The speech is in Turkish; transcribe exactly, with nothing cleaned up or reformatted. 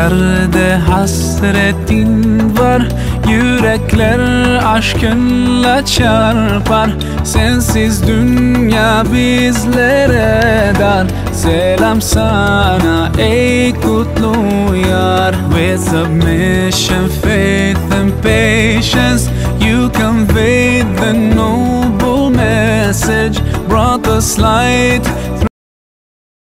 Nerede hasretin var, yürekler aşkınla çarpar. Sensiz dünya bizlere dar. Selam sana ey kutlu yar. With submission, faith and patience, you conveyed the noble message, brought us light